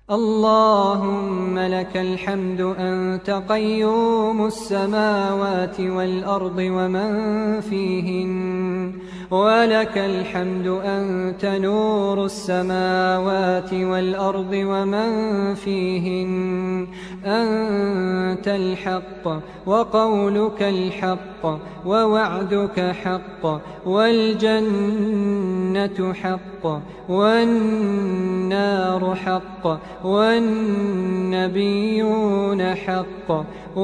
اللهم لك الحمد أنت قيوم السماوات والأرض ومن فيهن، ولك الحمد أنت نور السماوات والأرض ومن فيهن. أنت الحق وقولك الحق ووعدك حق والجنة حق والنار حق والنبيون حق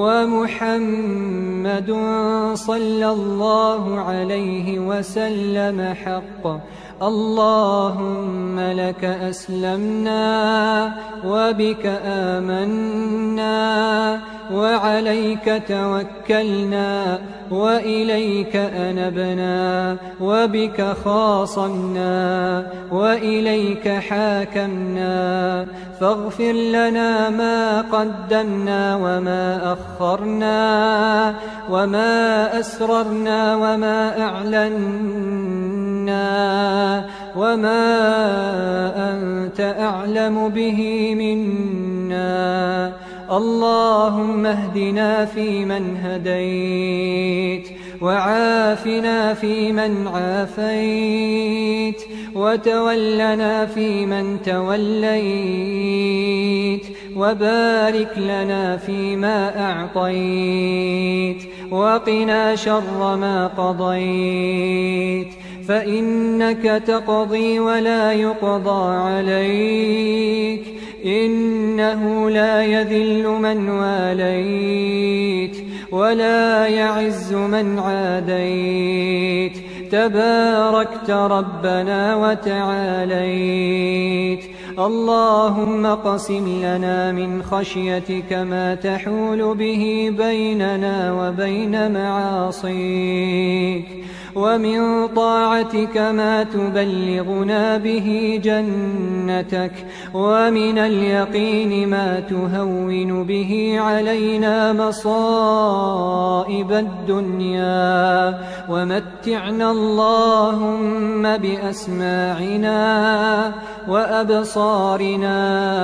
ومحمد صلى الله عليه وسلم حق. اللهم لك أسلمنا وبك آمنا وعليك توكلنا وإليك أنبنا وبك خاصمنا وإليك حاكمنا، فاغفر لنا ما قدمنا وما أخرنا وما أسررنا وما أعلنا وما أنت أعلم به منا. اللهم اهدنا فيمن هديت، وعافنا فيمن عافيت، وتولنا فيمن توليت، وبارك لنا فيما أعطيت، وقنا شر ما قضيت، فإنك تقضي ولا يقضى عليك، إنه لا يذل من واليت ولا يعز من عاديت، تباركت ربنا وتعاليت. اللهم اقسم لنا من خشيتك ما تحول به بيننا وبين معاصيك، ومن طاعتك ما تبلغنا به جنتك، ومن اليقين ما تهون به علينا مصائب الدنيا، ومتعنا اللهم بأسماعنا وأبصارنا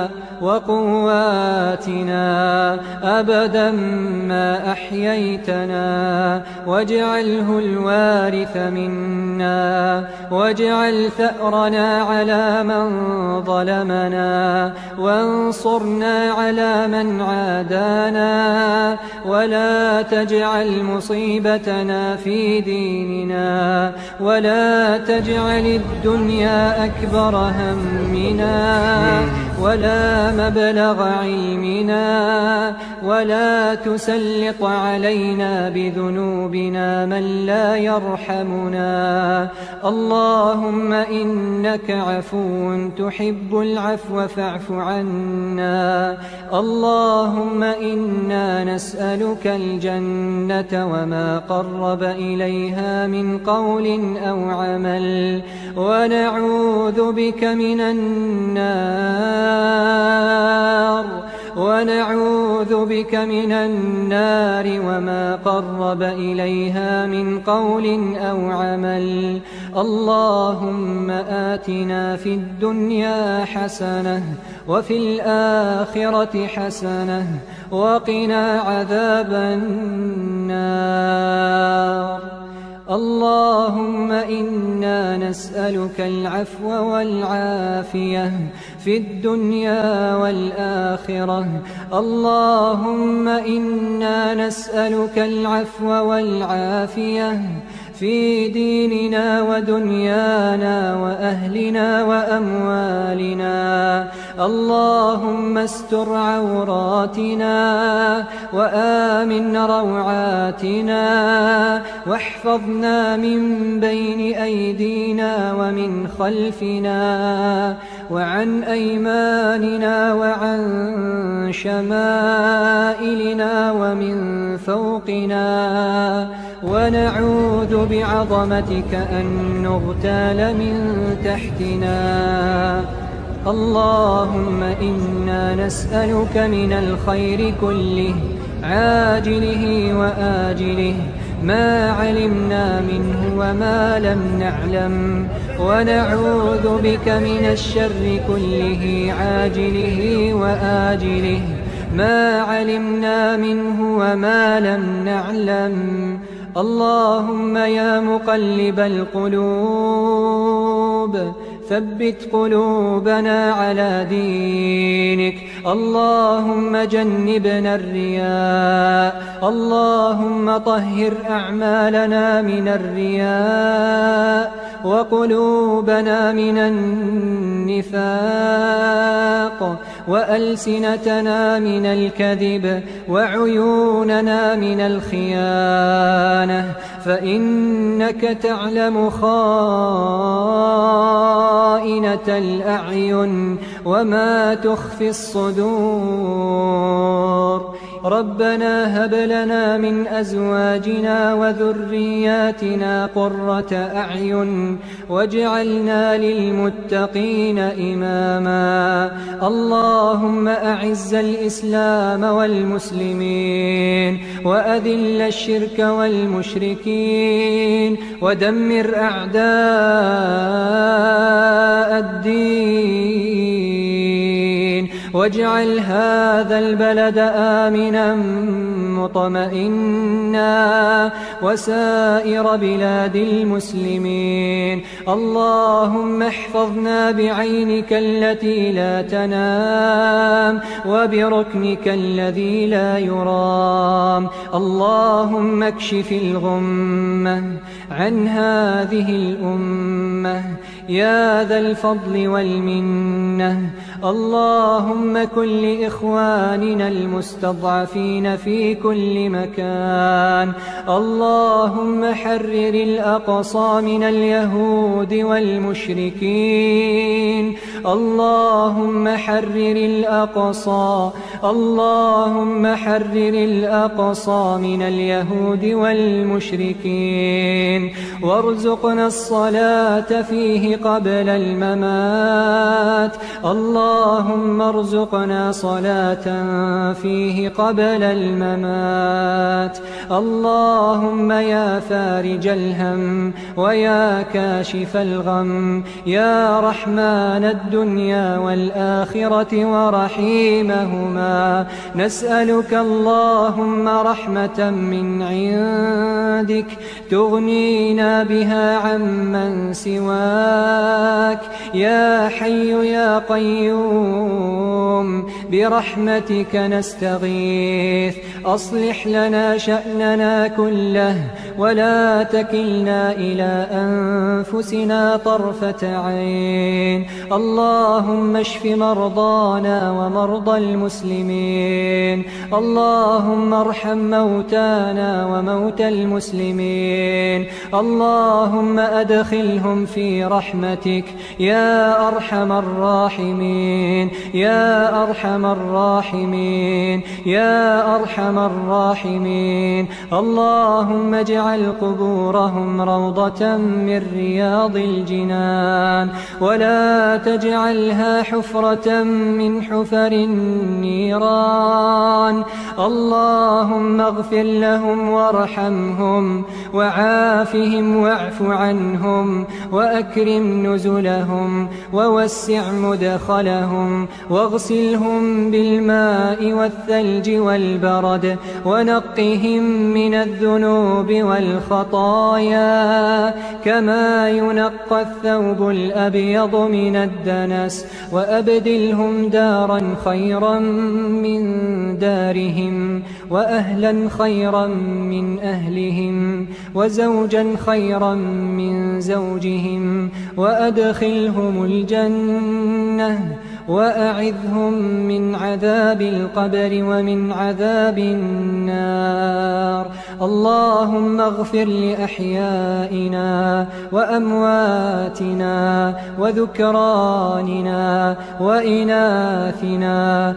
وقواتنا أبدا ما أحييتنا، واجعله الوارث منا، واجعل ثأرنا على من ظلمنا، وانصرنا على من عادانا، ولا تجعل مصيبتنا في ديننا، ولا تجعل الدنيا أكبر همنا ولا مبلغ علمنا، ولا تسلط علينا بذنوبنا من لا يرحمنا. اللهم إنك عفو تحب العفو فاعف عنا. اللهم إنا نسألك الجنة وما قرب إليها من قول أو عمل، ونعوذ بك من النار وما قرب إليها من قول أو عمل. اللهم آتنا في الدنيا حسنة وفي الآخرة حسنة وقنا عذاب النار. اللهم إنا نسألك العفو والعافية في الدنيا والآخرة. اللهم إنا نسألك العفو والعافية في ديننا ودنيانا وأهلنا وأموالنا. اللهم استر عوراتنا وآمن روعاتنا، واحفظنا من بين أيدينا ومن خلفنا وعن أيماننا وعن شمائلنا ومن فوقنا، ونعوذ بعظمتك أن نغتال من تحتنا. اللهم إنا نسألك من الخير كله عاجله وآجله ما علمنا منه وما لم نعلم، ونعوذ بك من الشر كله عاجله وآجله ما علمنا منه وما لم نعلم. اللهم يا مقلب القلوب ثبت قلوبنا على دينك. اللهم جنبنا الرياء، اللهم طهر أعمالنا من الرياء وقلوبنا من النفاق وألسنتنا من الكذب وعيوننا من الخيانة، فإنك تعلم خائنة الأعين وما تخفي الصدور. ربنا هب لنا من أزواجنا وذرياتنا قرة أعين واجعلنا للمتقين إماما. اللهم أعز الإسلام والمسلمين وأذل الشرك والمشركين ودمر أعداء الدين، واجعل هذا البلد آمنا مطمئنا وسائر بلاد المسلمين. اللهم احفظنا بعينك التي لا تنام وبركنك الذي لا يرام. اللهم اكشف الغمة عن هذه الأمة يا ذا الفضل والمنة. اللهم كن لإخواننا المستضعفين في كل مكان. اللهم حرر الأقصى من اليهود والمشركين. اللهم حرر الأقصى، اللهم حرر الأقصى من اليهود والمشركين، وارزقنا الصلاة فيه قبل الممات. اللهم ارزقنا صلاة فيه قبل الممات. اللهم يا فارج الهم ويا كاشف الغم يا رحمن الدنيا والآخرة ورحيمهما، نسألك اللهم رحمة من عندك تغنينا بها عمن سواك. يا حي يا قيوم برحمتك نستغيث، أصلح لنا شأننا كله ولا تكلنا إلى أنفسنا طرفة عين. اللهم اشف مرضانا ومرضى المسلمين. اللهم ارحم موتانا وموتى المسلمين. اللهم أدخلهم في رحمتك يا أرحم الراحمين يا أرحم الراحمين يا أرحم الراحمين. اللهم اجعل قبورهم روضة من رياض الجنان ولا تجعلها حفرة من حفر النيران. اللهم اغفر لهم وارحمهم وعافهم واعف عنهم وأكرم نزلهم ووسع مدخلهم واغسلهم بالماء والثلج والبرد ونقهم من الذنوب والخطايا كما ينقى الثوب الأبيض من الدنس، وأبدلهم دارا خيرا من دارهم وأهلا خيرا من أهلهم وزوجا خيرا من زوجهم، وأدخلهم الجنة وأعذهم من عذاب القبر ومن عذاب النار. اللهم اغفر لأحيائنا وأمواتنا وذكراننا وإناثنا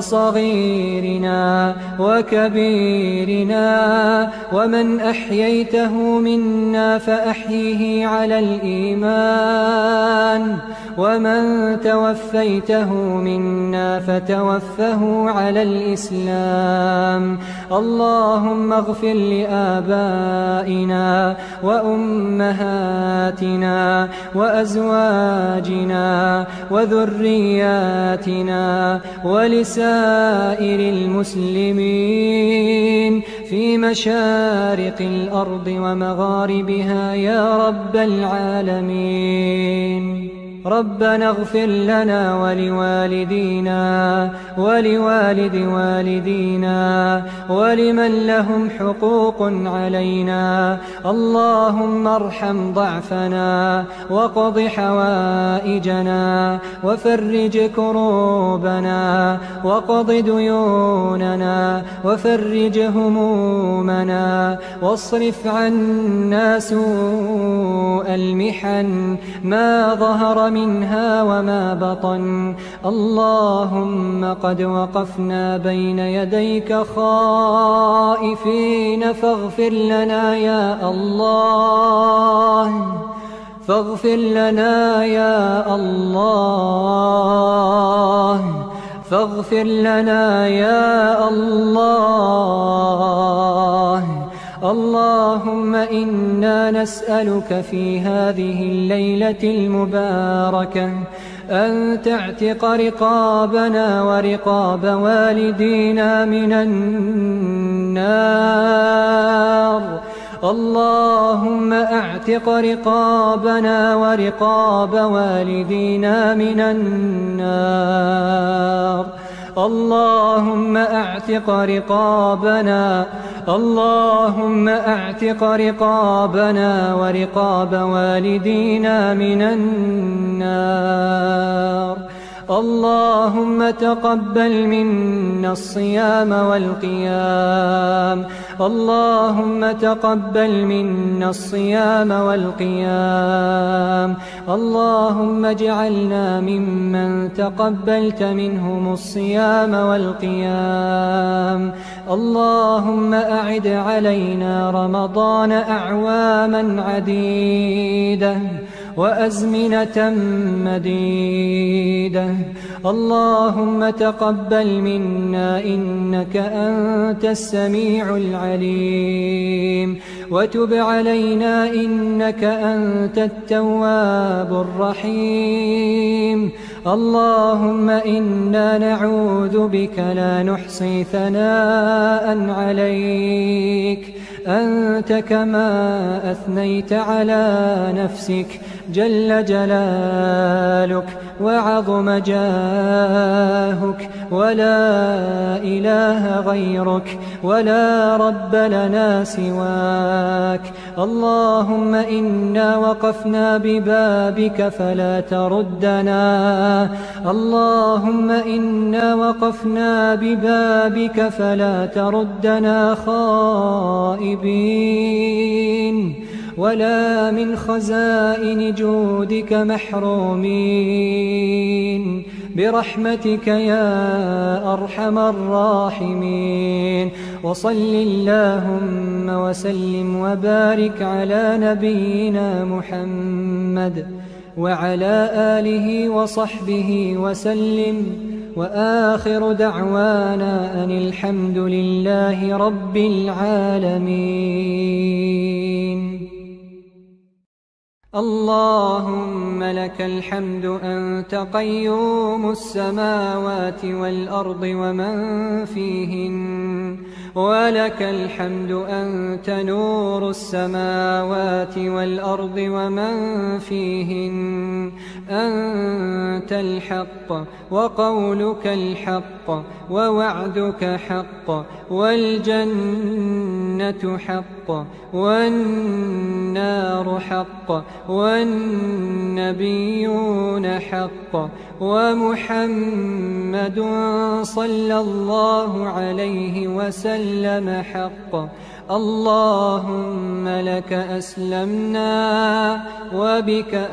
وصغيرنا وكبيرنا، ومن أحييته منا فأحيه على الإيمان، ومن توفيته أحييته منا فتوفه على الإسلام. اللهم اغفر لآبائنا وأمهاتنا وأزواجنا وذرياتنا ولسائر المسلمين في مشارق الأرض ومغاربها يا رب العالمين. ربنا اغفر لنا ولوالدينا ولوالد والدينا ولمن لهم حقوق علينا. اللهم ارحم ضعفنا وقض حوائجنا وفرج كروبنا وقض ديوننا وفرج همومنا واصرف عنا سوء المحن ما ظهر منها وما بطن. اللهم قد وقفنا بين يديك خائفين فاغفر لنا يا الله، فاغفر لنا يا الله، فاغفر لنا يا الله. اللهم إنا نسألك في هذه الليلة المباركة أن تعتق رقابنا ورقاب والدينا من النار. اللهم اعتق رقابنا ورقاب والدينا من النار. اللهم اعتق رقابنا، اللهم اعتق رقابنا ورقاب والدينا من النار. اللهم تقبل منا الصيام والقيام، اللهم تقبل منا الصيام والقيام. اللهم اجعلنا ممن تقبلت منهم الصيام والقيام. اللهم أعد علينا رمضان أعواما عديدة وأزمنة مديدة. اللهم تقبل منا إنك أنت السميع العليم، وتب علينا إنك أنت التواب الرحيم. اللهم إنا نعوذ بك لا نحصي ثناء عليك، أنت كما أثنيت على نفسك جل جلالك وعظم جاهك، ولا إله غيرك ولا رب لنا سواك. اللهم إنا وقفنا ببابك فلا تردنا، اللهم إنا وقفنا ببابك فلا تردنا خائبين ولا من خزائن جودك محرومين، برحمتك يا أرحم الراحمين. وصل اللهم وسلم وبارك على نبينا محمد وعلى آله وصحبه وسلم، وآخر دعوانا أن الحمد لله رب العالمين. اللهم لك الحمد أنت قيوم السماوات والأرض ومن فيهن، ولك الحمد أنت نور السماوات والأرض ومن فيهن. أنت الحق وقولك الحق ووعدك حق، والجنة حق والنار حق والنبيون حق ومحمد صلى الله عليه وسلم حق. اللهم لك أسلمنا وبك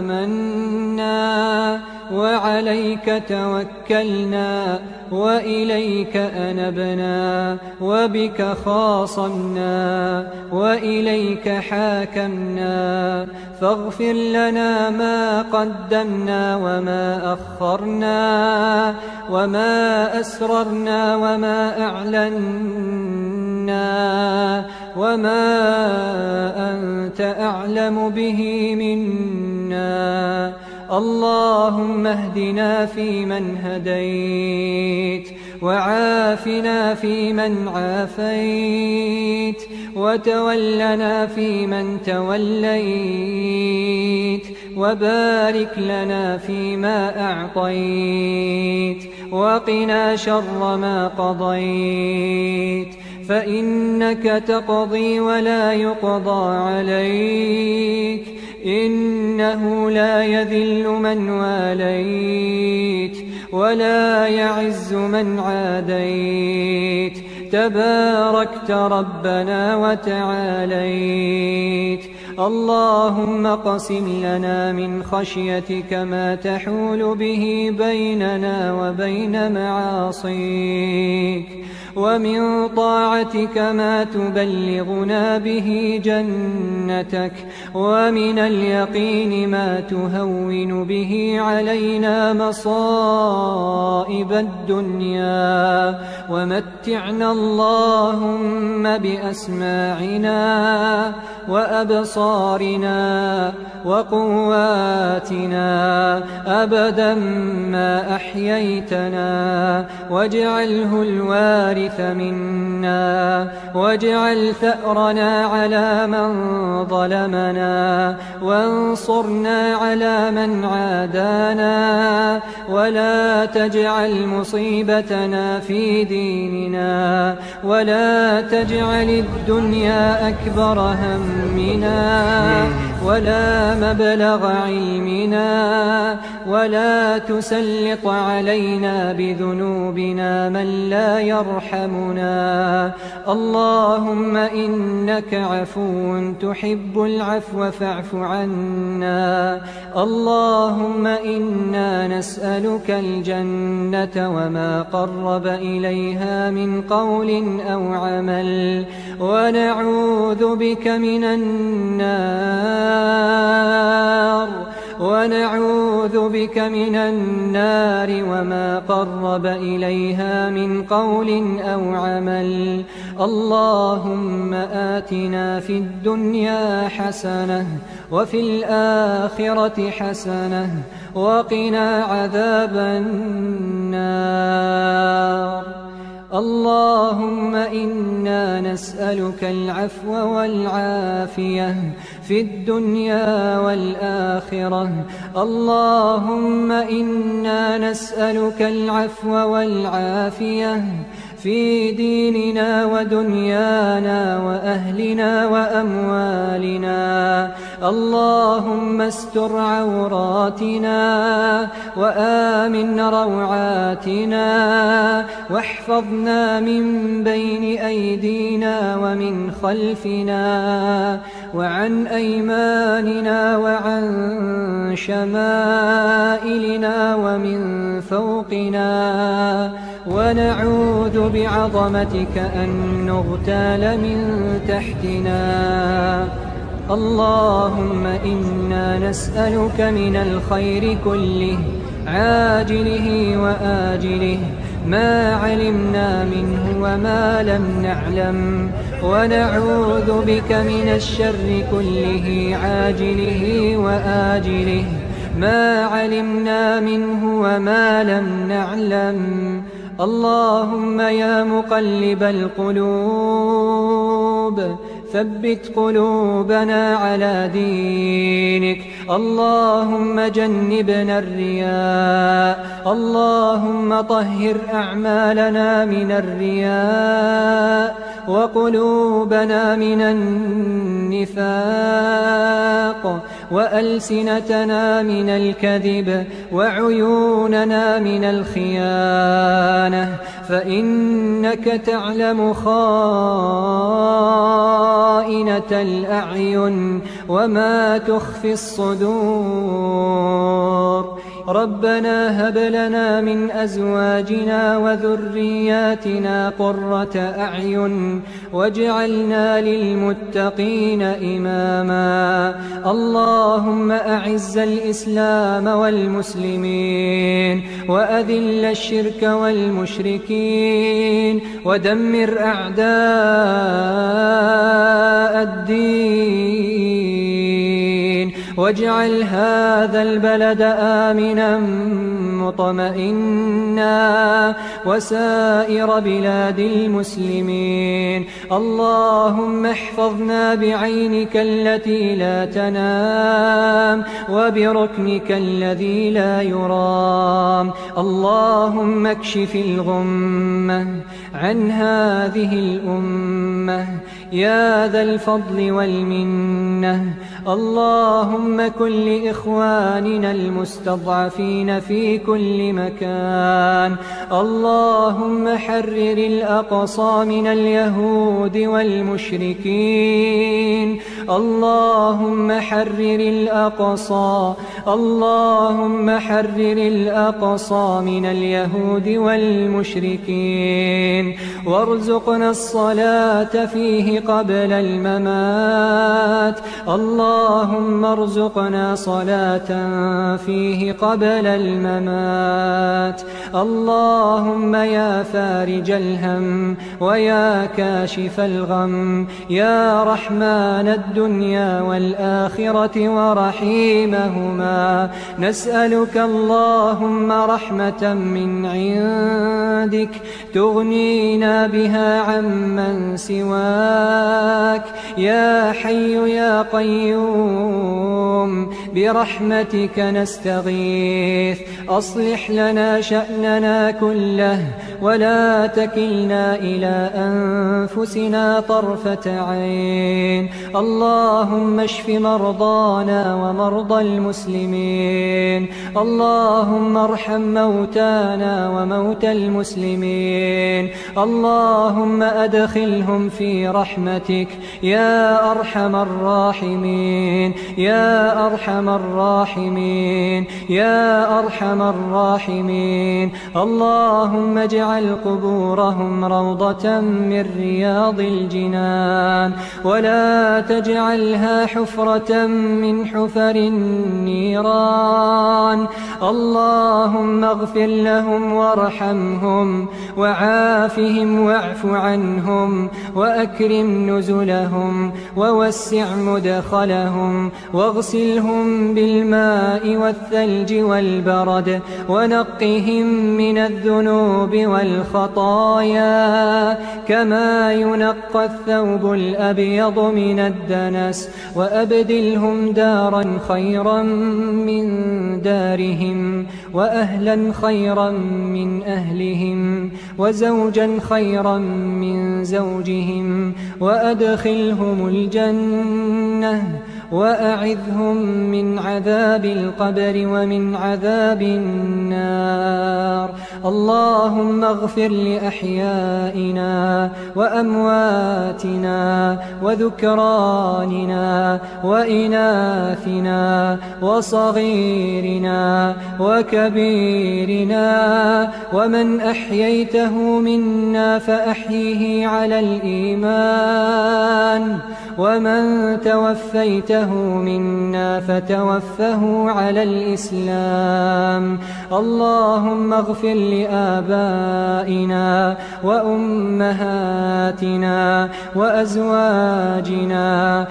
آمنا وعليك توكلنا وإليك أنبنا وبك خاصمنا وإليك حاكمنا فاغفر لنا ما قدمنا وما أخرنا وما أسررنا وما أعلنا وما أنت أعلم به منا. اللهم اهدنا فيمن هديت وعافنا فيمن عافيت وتولنا فيمن توليت وبارك لنا فيما أعطيت وقنا شر ما قضيت فإنك تقضي ولا يقضى عليك إنه لا يذل من واليت ولا يعز من عاديت تباركت ربنا وتعاليت. اللهم اقسم لنا من خشيتك ما تحول به بيننا وبين معاصيك ومن طاعتك ما تبلغنا به جنتك ومن اليقين ما تهون به علينا مصائب الدنيا ومتعنا اللهم بأسماعنا وأبصارنا وقواتنا أبدا ما أحييتنا واجعله الوارث منا واجعل ثأرنا على من ظلمنا وانصرنا على من عادانا ولا تجعل مصيبتنا في ديننا ولا تجعل الدنيا أكبر همنا ولا مبلغ علمنا ولا تسلط علينا بذنوبنا من لا يرحمنا. اللهم إنك عفو تحب العفو فاعف عنا. اللهم إنا نسألك الجنة وما قرب إليها من قول أو عمل ونعوذ بك من النار وما قرب إليها من قول أو عمل. اللهم آتنا في الدنيا حسنة وفي الآخرة حسنة وقنا عذاب النار. اللهم إنا نسألك العفو والعافية في الدنيا والآخرة. اللهم إنا نسألك العفو والعافية في ديننا ودنيانا وأهلنا وأموالنا. اللهم استر عوراتنا وآمن روعاتنا واحفظنا من بين أيدينا ومن خلفنا وعن أيماننا وعن شمائلنا ومن فوقنا ونعوذ بعظمتك أن نغتال من تحتنا. اللهم إنا نسألك من الخير كله عاجله وآجله ما علمنا منه وما لم نعلم ونعوذ بك من الشر كله عاجله وآجله ما علمنا منه وما لم نعلم. اللهم يا مقلب القلوب ثبت قلوبنا على دينك. اللهم جنبنا الرياء، اللهم طهر أعمالنا من الرياء وقلوبنا من النفاق وألسنتنا من الكذب وعيوننا من الخيانة، فإنك تعلم خائنة الأعين وما تخفي الصدور. ربنا هب لنا من أزواجنا وذرياتنا قرة أعين واجعلنا للمتقين إماما. اللهم أعز الإسلام والمسلمين وأذل الشرك والمشركين ودمر أعداء الدين، واجعل هذا البلد آمنا مطمئنا وسائر بلاد المسلمين. اللهم احفظنا بعينك التي لا تنام وبركنك الذي لا يرام. اللهم اكشف الغمة عن هذه الأمة يا ذا الفضل والمنة. اللهم كن لإخواننا المستضعفين في كل مكان. اللهم حرر الأقصى من اليهود والمشركين. اللهم حرر الأقصى، اللهم حرر الأقصى من اليهود والمشركين، وارزقنا الصلاة فيه قبل الممات. اللهم ارزقنا صلاة فيه قبل الممات. اللهم يا فارج الهم ويا كاشف الغم يا رحمن الدنيا والآخرة ورحيمهما، نسألك اللهم رحمة من عندك تغنينا بها عمن سواك. يا حي يا قيوم برحمتك نستغيث، أصلح لنا شأننا كله ولا تكلنا إلى أنفسنا طرفة عين. اللهم اشف مرضانا ومرضى المسلمين. اللهم ارحم موتانا وموتى المسلمين. اللهم أدخلهم في رحمتك يا أرحم الراحمين، يا أرحم الراحمين، يا أرحم الراحمين. اللهم اجعل قبورهم روضة من رياض الجنان ولا تجعلها حفرة من حفر النيران. اللهم اغفر لهم وارحمهم وعافهم واعف عنهم وأكرم نزلهم ووسع مدخلهم واغسلهم بالماء والثلج والبرد ونقهم من الذنوب والخطايا كما ينقى الثوب الأبيض من الدنس، وأبدلهم دارا خيرا من دارهم وأهلا خيرا من أهلهم وزوجا خيرا من زوجهم، وأدخلهم الجنة وأعذهم من عذاب القبر ومن عذاب النار. اللهم اغفر لأحيائنا وأمواتنا وذكراننا وإناثنا وصغيرنا وكبيرنا، ومن أحييته منا فأحيه على الإيمان، ومن توفيته منا فتوفه على الإسلام. اللهم اغفر لآبائنا وأمهاتنا وأزواجنا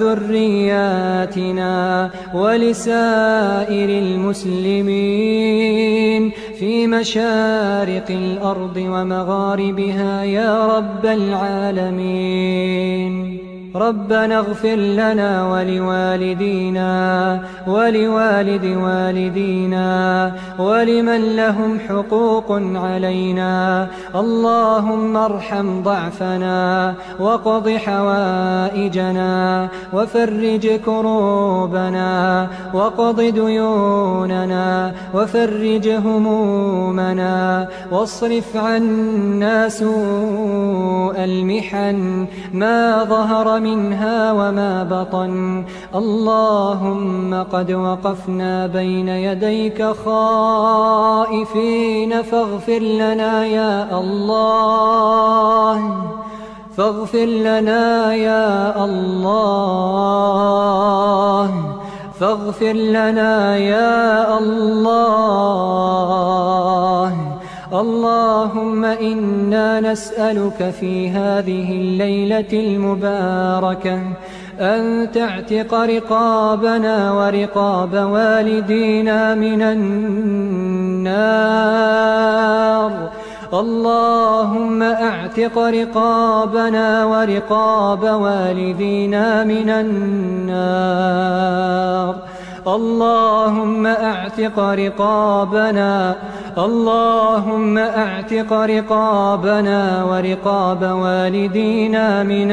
وذرياتنا ولسائر المسلمين في مشارق الأرض ومغاربها يا رب العالمين. ربنا اغفر لنا ولوالدينا ولوالد والدينا ولمن لهم حقوق علينا. اللهم ارحم ضعفنا واقض حوائجنا وفرج كروبنا واقض ديوننا وفرج همومنا واصرف عنا سوء المحن ما ظهر منها وما بطن. اللهم قد وقفنا بين يديك خائفين فاغفر لنا يا الله، فاغفر لنا يا الله، فاغفر لنا يا الله. اللهم إنا نسألك في هذه الليلة المباركة أن تعتق رقابنا ورقاب والدينا من النار. اللهم اعتق رقابنا ورقاب والدينا من النار. اللهم اعتق رقابنا، اللهم اعتق رقابنا ورقاب والدينا من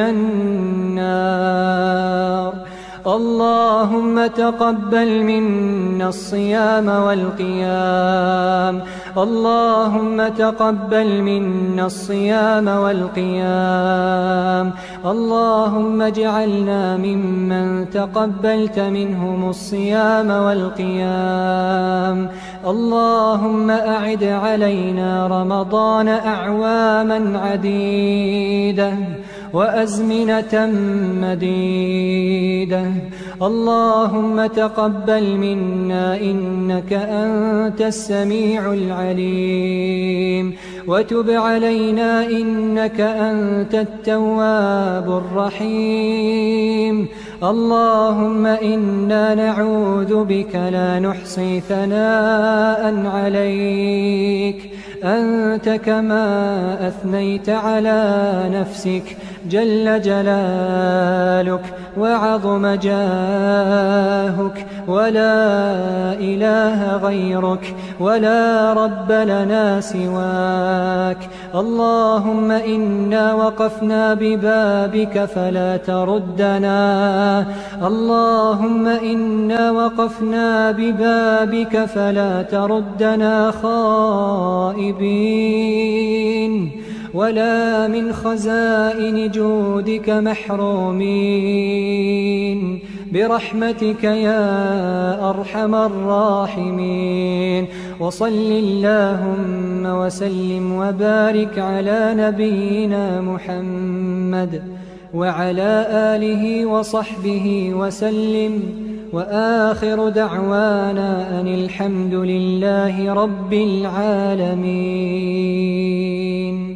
النار. اللهم تقبل منا الصيام والقيام، اللهم تقبل منا الصيام والقيام. اللهم اجعلنا ممن تقبلت منهم الصيام والقيام. اللهم أعد علينا رمضان أعواما عديدة وأزمنة مديدة. اللهم تقبل منا إنك أنت السميع العليم، وتب علينا إنك أنت التواب الرحيم. اللهم إنا نعوذ بك لا نحصي ثناء عليك أنت كما أثنيت على نفسك جل جلالك وعظم جاهك، ولا إله غيرك ولا رب لنا سواك. اللهم إنا وقفنا ببابك فلا تردنا، اللهم إنا وقفنا ببابك فلا تردنا خائبين ولا من خزائن جودك محرومين، برحمتك يا أرحم الراحمين. وصل اللهم وسلم وبارك على نبينا محمد وعلى آله وصحبه وسلم، وآخر دعوانا أن الحمد لله رب العالمين.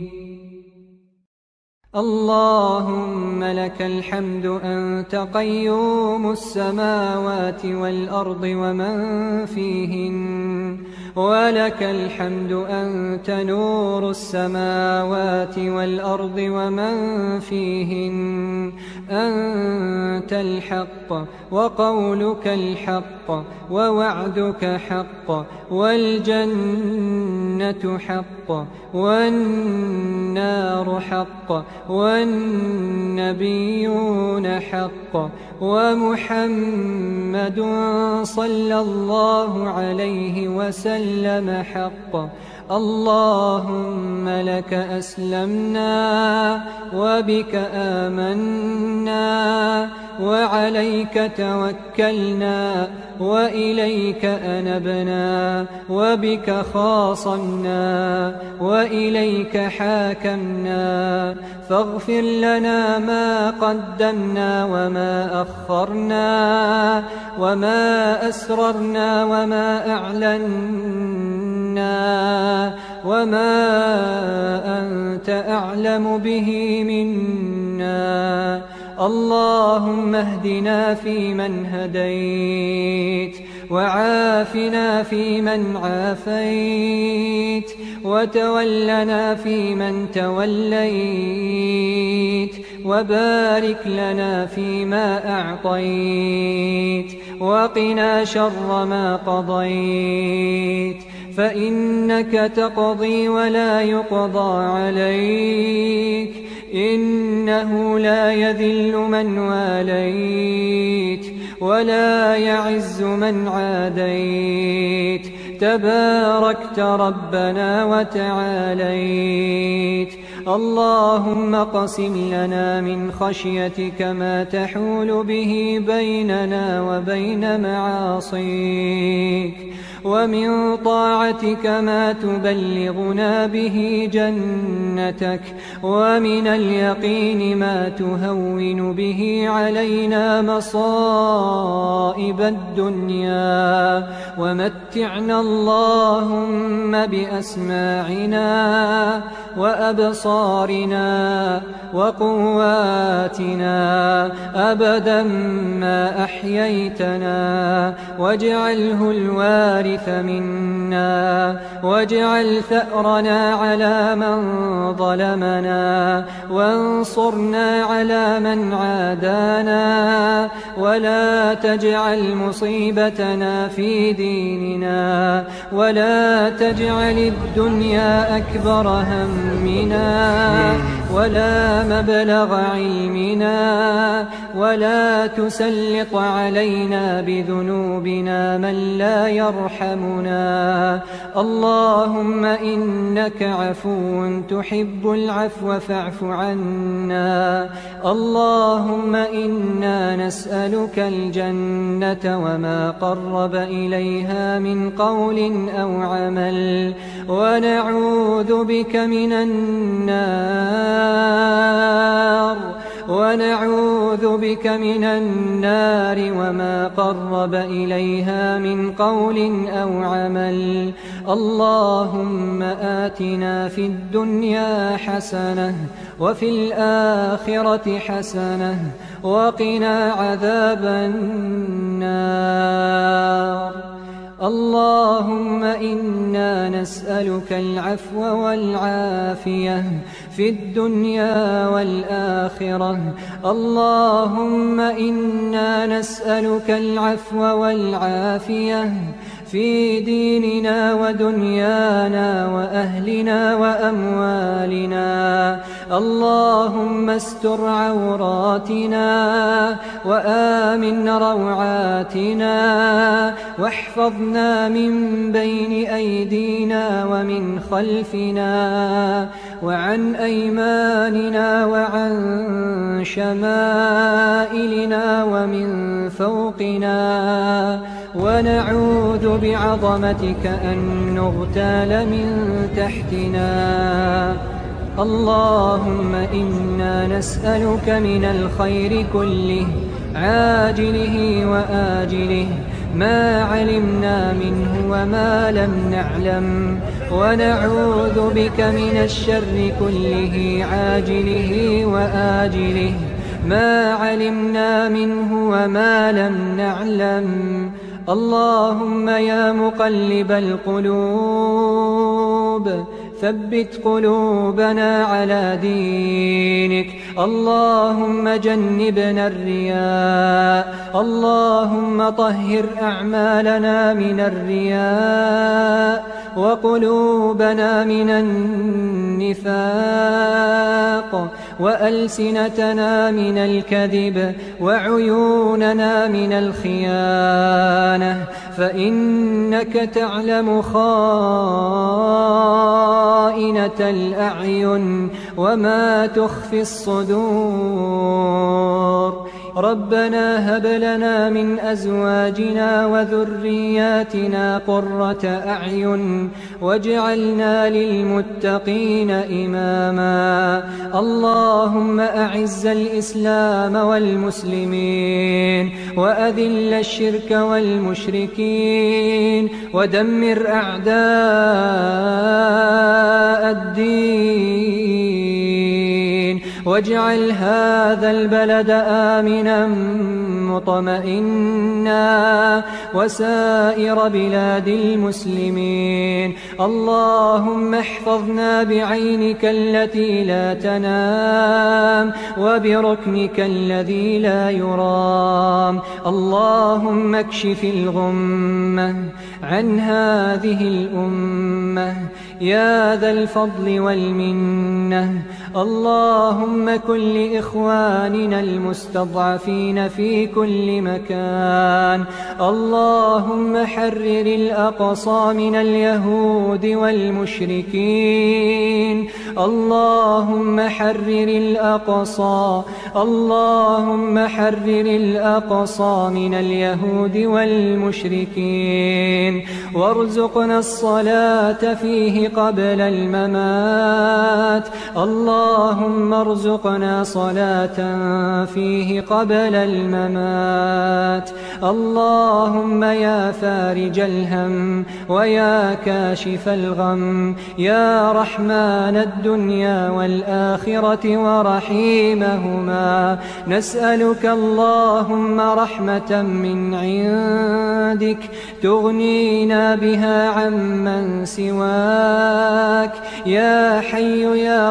اللهم لك الحمد أنت قيوم السماوات والأرض ومن فيهن، ولك الحمد أنت نور السماوات والأرض ومن فيهن. أنت الحق وقولك الحق ووعدك حق، والجنة حق والنار حق والنبيون حق ومحمد صلى الله عليه وسلم حق. اللهم لك أسلمنا وبك آمنا وعليك توكلنا وإليك أنبنا وبك خاصمنا وإليك حاكمنا. فاغفر لنا ما قدمنا وما أخرنا وما أسررنا وما أعلنا وما أنت أعلم به منا. اللهم اهدنا فيمن هديت وعافنا فيمن عافيت، وتولنا فيمن توليت، وبارك لنا فيما أعطيت، وقنا شر ما قضيت، فإنك تقضي ولا يقضى عليك، إنه لا يذل من واليت ولا يعز من عاديت، تباركت ربنا وتعاليت. اللهم اقسم لنا من خشيتك ما تحول به بيننا وبين معاصيك، ومن طاعتك ما تبلغنا به جنتك، ومن اليقين ما تهون به علينا مصائب الدنيا، ومتعنا اللهم بأسماعنا وأبصارنا وقواتنا أبدا ما أحييتنا، واجعله الوارث منا، واجعل ثأرنا على من ظلمنا، وانصرنا على من عادانا، ولا تجعل مصيبتنا في ديننا، ولا تجعل الدنيا أكبر همنا ولا مبلغ علمنا، ولا تسلط علينا بذنوبنا من لا يرحمنا. اللهم إنك عفو تحب العفو فاعف عنا. اللهم إنا نسألك الجنة وما قرب إليها من قول أو عمل، ونعوذ بك من النار وما قرب إليها من قول أو عمل. اللهم آتنا في الدنيا حسنة وفي الآخرة حسنة وقنا عذاب النار. اللهم إنا نسألك العفو والعافية في الدنيا والآخرة. اللهم إنا نسألك العفو والعافية في ديننا ودنيانا وأهلنا وأموالنا. اللهم استر عوراتنا وآمن روعاتنا، واحفظنا من بين أيدينا ومن خلفنا وعن أيماننا وعن شمائلنا ومن فوقنا، ونعوذ بعظمتك أن نغتال من تحتنا. اللهم إنا نسألك من الخير كله عاجله وآجله ما علمنا منه وما لم نعلم، ونعوذ بك من الشر كله عاجله وآجله ما علمنا منه وما لم نعلم. اللهم يا مقلب القلوب ثبت قلوبنا على دينك. اللهم جنبنا الرياء. اللهم طهر أعمالنا من الرياء وقلوبنا من النفاق، وألسنتنا من الكذب، وعيوننا من الخيانة، فإنك تعلم خائنة الأعين وما تخفي الصدور. ربنا هب لنا من أزواجنا وذرياتنا قرة أعين واجعلنا للمتقين إماما. اللهم أعز الإسلام والمسلمين، وأذل الشرك والمشركين، ودمر أعداء الدين، واجعل هذا البلد آمنا مطمئنا وسائر بلاد المسلمين. اللهم احفظنا بعينك التي لا تنام وبركنك الذي لا يرام. اللهم اكشف الغمة عن هذه الأمة يا ذا الفضل والمنة. اللهم كن لإخواننا المستضعفين في كل مكان. اللهم حرر الأقصى من اليهود والمشركين. اللهم حرر الأقصى، اللهم حرر الأقصى من اليهود والمشركين، وارزقنا الصلاة فيه قبل الممات. اللهم ارزقنا صلاة فيه قبل الممات. اللهم يا فارج الهم ويا كاشف الغم، يا رحمن الدنيا والآخرة ورحيمهما، نسألك اللهم رحمة من عندك تغنينا بها عمن سواك. يا حي يا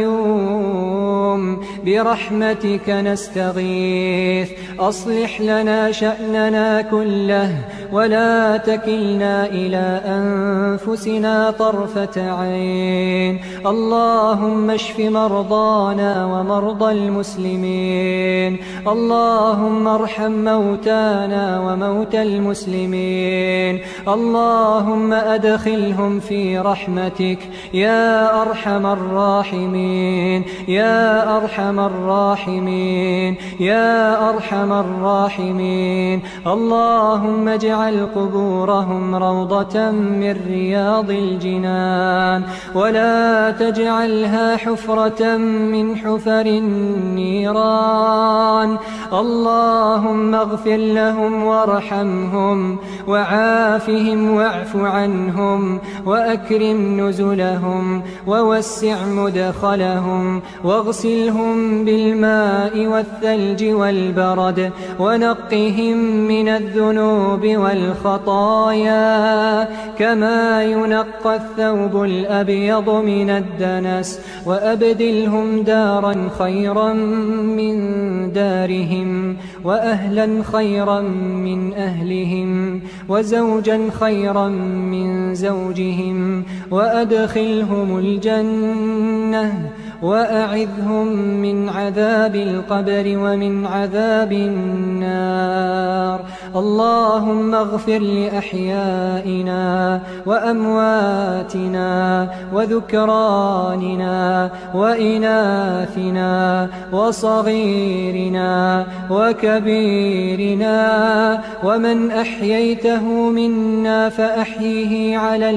قيوم برحمتك نستغيث، أصلح لنا شأننا كله ولا تكلنا إلى أنفسنا طرفة عين. اللهم اشف مرضانا ومرضى المسلمين. اللهم ارحم موتانا وموتى المسلمين. اللهم أدخلهم في رحمتك يا أرحم الراحمين، يا أرحم الراحمين، يا أرحم الراحمين. اللهم اجعل قبورهم روضة من رياض الجنان، ولا تجعلها حفرة من حفر النيران. اللهم اغفر لهم وارحمهم وعافهم واعف عنهم وأكرم نزلهم ووسع مدخلهم، واغسلهم بالماء والثلج والبرد، ونقهم من الذنوب والخطايا كما ينقى الثوب الأبيض من الدنس، وأبدلهم دارا خيرا من دارهم، وأهلا خيرا من أهلهم، وزوجا خيرا من زوجهم، وأدخلهم الجنة، وأعذهم من عذاب القبر ومن عذاب النار. اللهم اغفر لأحيائنا وأمواتنا وذكراننا وإناثنا وصغيرنا وكبيرنا، ومن أحييته منا فأحيه على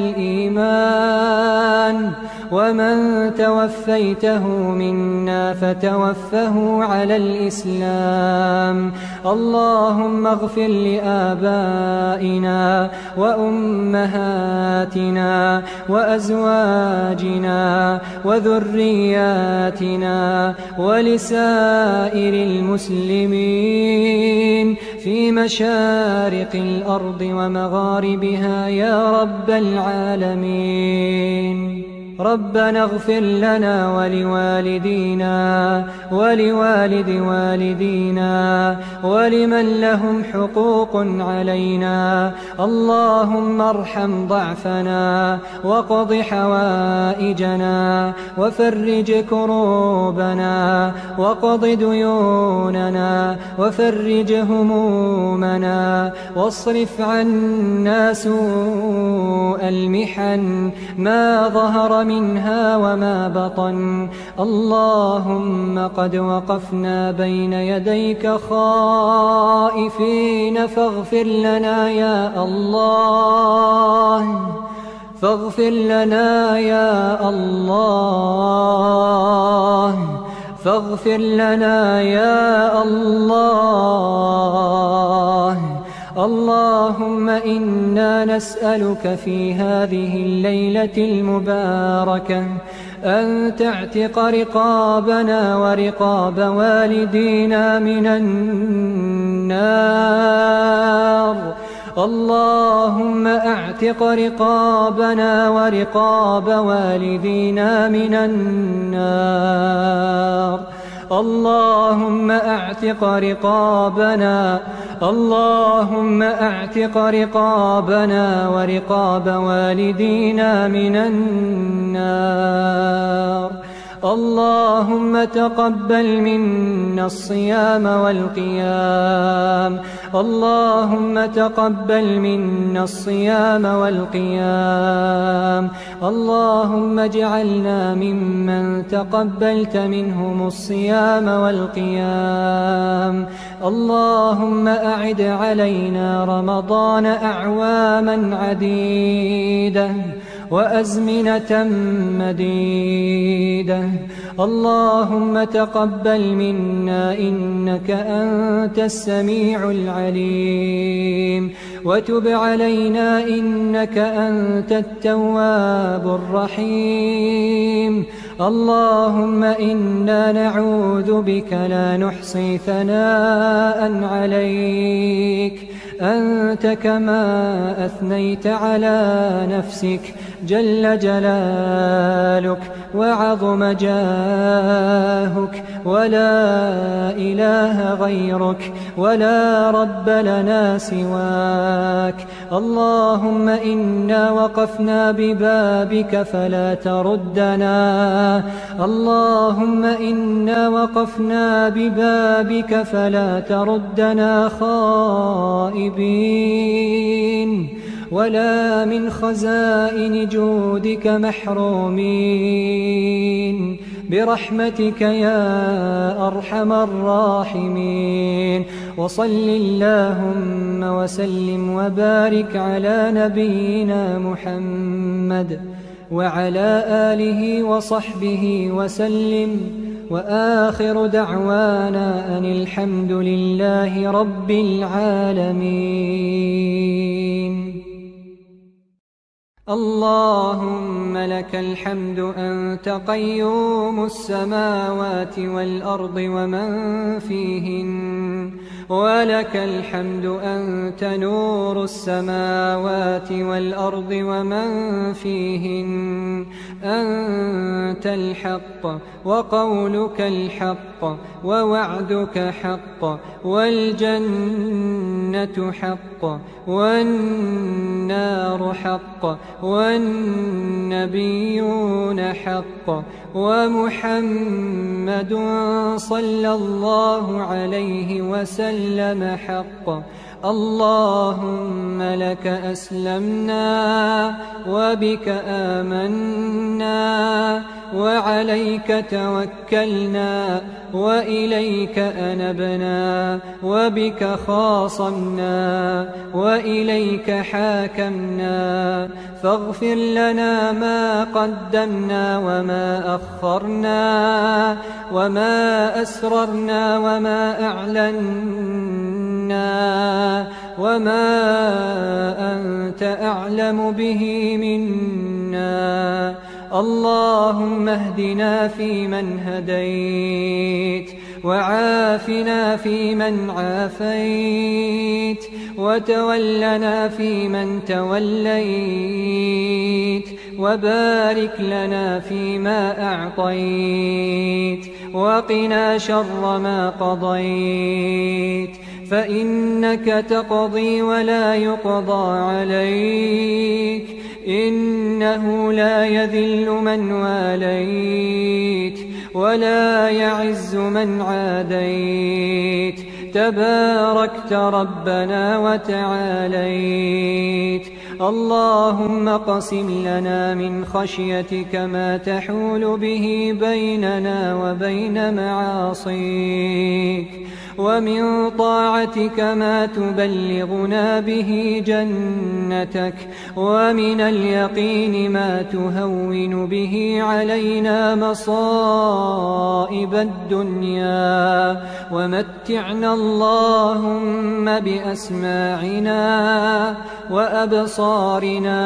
الإيمان، ومن توفيته منا فتوفه على الإسلام. اللهم اغفر لآبائنا وأمهاتنا وأزواجنا وذرياتنا ولسائر المسلمين في مشارق الأرض ومغاربها يا رب العالمين. ربنا اغفر لنا ولوالدينا ولوالد والدينا ولمن لهم حقوق علينا. اللهم ارحم ضعفنا وقض حوائجنا وفرج كروبنا وقض ديوننا وفرج همومنا، واصرف عنا سوء المحن ما ظهر منها وما بطن. اللهم قد وقفنا بين يديك خائفين فاغفر لنا يا الله، فاغفر لنا يا الله، فاغفر لنا يا الله. اللهم إنا نسألك في هذه الليلة المباركة أن تعتق رقابنا ورقاب والدينا من النار. اللهم اعتق رقابنا ورقاب والدينا من النار. اللهم اعتق رقابنا، اللهم اعتق رقابنا ورقاب والدينا من النار. اللهم تقبل منا الصيام والقيام، اللهم تقبل منا الصيام والقيام. اللهم اجعلنا ممن تقبلت منهم الصيام والقيام. اللهم أعد علينا رمضان أعواما عديدة وأزمنة مديدة. اللهم تقبل منا إنك أنت السميع العليم، وتب علينا إنك أنت التواب الرحيم. اللهم إنا نعوذ بك لا نحصي ثناء عليك، أنت كما أثنيت على نفسك جل جلالك وعظم جاهك، ولا إله غيرك ولا رب لنا سواك. اللهم إنا وقفنا ببابك فلا تردنا، اللهم إنا وقفنا ببابك فلا تردنا خائبين، ولا من خزائن جودك محرومين، برحمتك يا أرحم الراحمين. وصل اللهم وسلم وبارك على نبينا محمد وعلى آله وصحبه وسلم، وآخر دعوانا أن الحمد لله رب العالمين. اللهم لك الحمد أنت قيوم السماوات والأرض ومن فيهن، ولك الحمد أنت نور السماوات والأرض ومن فيهن. أنت الحق وقولك الحق ووعدك حق، والجنة حق والنار حق والنبيون حق، ومحمد صلى الله عليه وسلم حق. اللهم لك أسلمنا وبك آمنا وعليك توكلنا وإليك أنبنا وبك خاصمنا وإليك حاكمنا. فاغفر لنا ما قدمنا وما أخرنا وما أسررنا وما أعلنا وما أنت أعلم به منا. اللهم اهدنا فيمن هديت، وعافنا فيمن عافيت، وتولنا فيمن توليت، وبارك لنا فيما أعطيت، وقنا شر ما قضيت، فإنك تقضي ولا يقضى عليك، إنه لا يذل من واليت ولا يعز من عاديت. تباركت ربنا وتعاليت. اللهم اقسم لنا من خشيتك ما تحول به بيننا وبين معاصيك، ومن طاعتك ما تبلغنا به جنتك، ومن اليقين ما تهون به علينا مصائب الدنيا، ومتعنا اللهم بأسماعنا وأبصارنا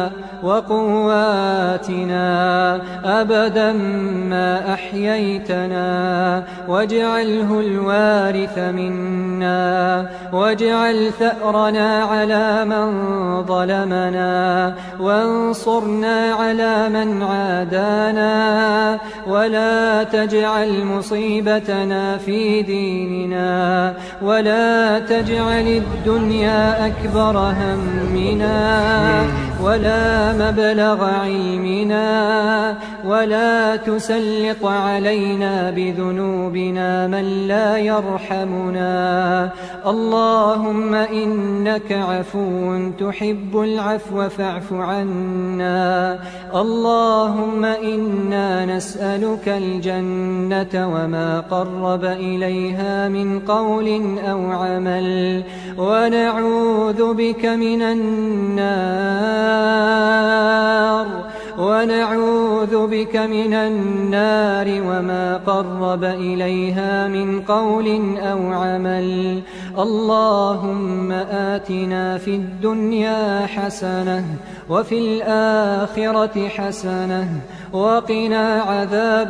وقواتنا أبدا ما أحييتنا، واجعله الوارث منا، واجعل ثأرنا على من ظلمنا، وانصرنا على من عادانا، ولا تجعل مصيبتنا في ديننا، ولا تجعل الدنيا أكبر همنا ولا مبلغ علمنا، ولا تسلط علينا بذنوبنا من لا يرحمنا. اللهم إنك عفو تحب العفو فاعف عنا. اللهم إنا نسألك الجنة وما قرب إليها من قول أو عمل، ونعوذ بك من النار وما قرب إليها من قول أو عمل. اللهم آتنا في الدنيا حسنة وفي الآخرة حسنة وقنا عذاب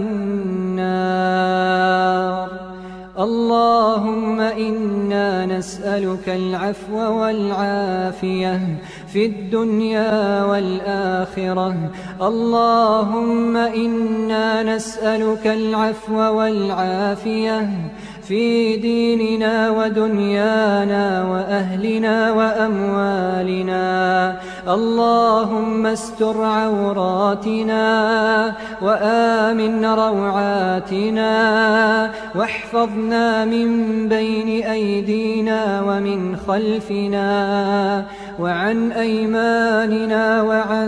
النار. اللهم إنا نسألك العفو والعافية في الدنيا والآخرة. اللهم إنا نسألك العفو والعافية في ديننا ودنيانا وأهلنا وأموالنا. اللهم استر عوراتنا وآمن روعاتنا، واحفظنا من بين أيدينا ومن خلفنا وعن أيماننا وعن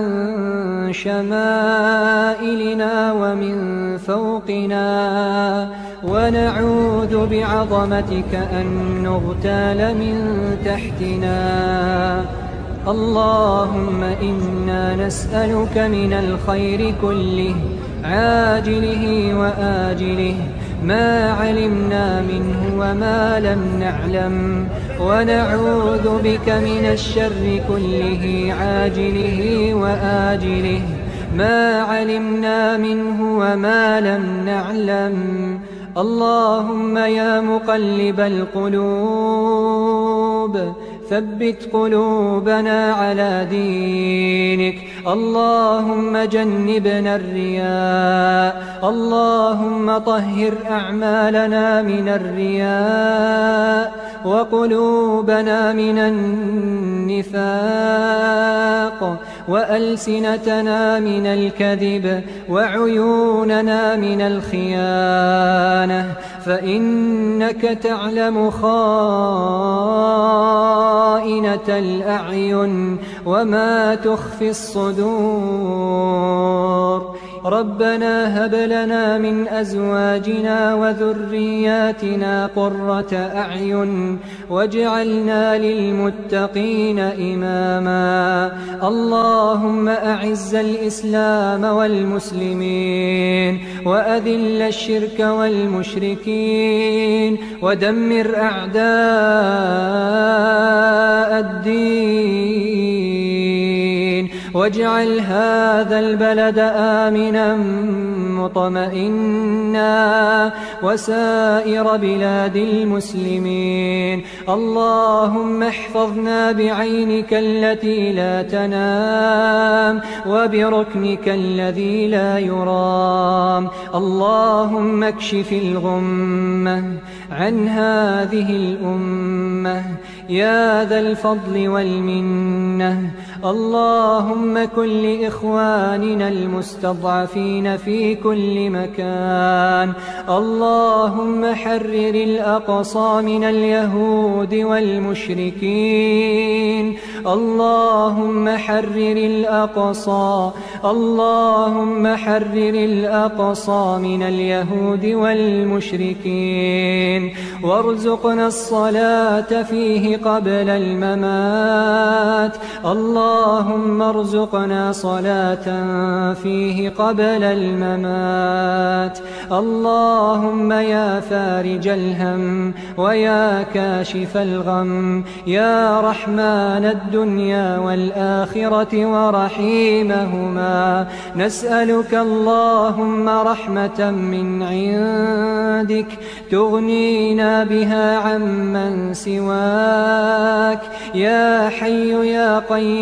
شمائلنا ومن فوقنا، ونعوذ بعظمتك أن نغتال من تحتنا. اللهم إنا نسألك من الخير كله عاجله وآجله ما علمنا منه وما لم نعلم، ونعوذ بك من الشر كله عاجله وآجله ما علمنا منه وما لم نعلم. اللهم يا مقلب القلوب ثبت قلوبنا على دينك. اللهم جنبنا الرياء. اللهم طهر أعمالنا من الرياء وقلوبنا من النفاق وألسنتنا من الكذب وعيوننا من الخيانة، فإنك تعلم خائنة الأعين وما تخفي الصدور. ربنا هب لنا من أزواجنا وذرياتنا قرة أعين واجعلنا للمتقين إماما. اللهم أعز الإسلام والمسلمين وأذل الشرك والمشركين ودمر أعداء الدين، واجعل هذا البلد آمنا مطمئنا وسائر بلاد المسلمين. اللهم احفظنا بعينك التي لا تنام وبركنك الذي لا يرام. اللهم اكشف الغمة عن هذه الأمة يا ذا الفضل والمنة. اللهم كن لإخواننا المستضعفين في كل مكان. اللهم حرر الأقصى من اليهود والمشركين. اللهم حرر الأقصى. اللهم حرر الأقصى من اليهود والمشركين، وارزقنا الصلاة فيه قبل الممات. اللهم ارزقنا صلاة فيه قبل الممات. اللهم يا فارج الهم ويا كاشف الغم، يا رحمن الدنيا والآخرة ورحيمهما، نسألك اللهم رحمة من عندك تغنينا بها عمن سواك. يا حي يا